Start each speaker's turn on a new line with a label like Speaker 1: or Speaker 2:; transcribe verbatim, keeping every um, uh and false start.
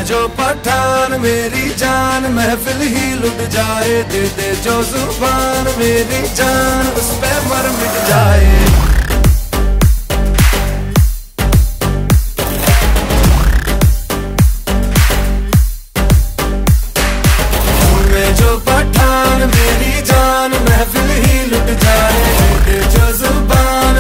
Speaker 1: मैं जो पठान मेरी जान महफिल ही लुट जाए, दे दे जो जुबान मेरी जान उस पे मर मिट जाए।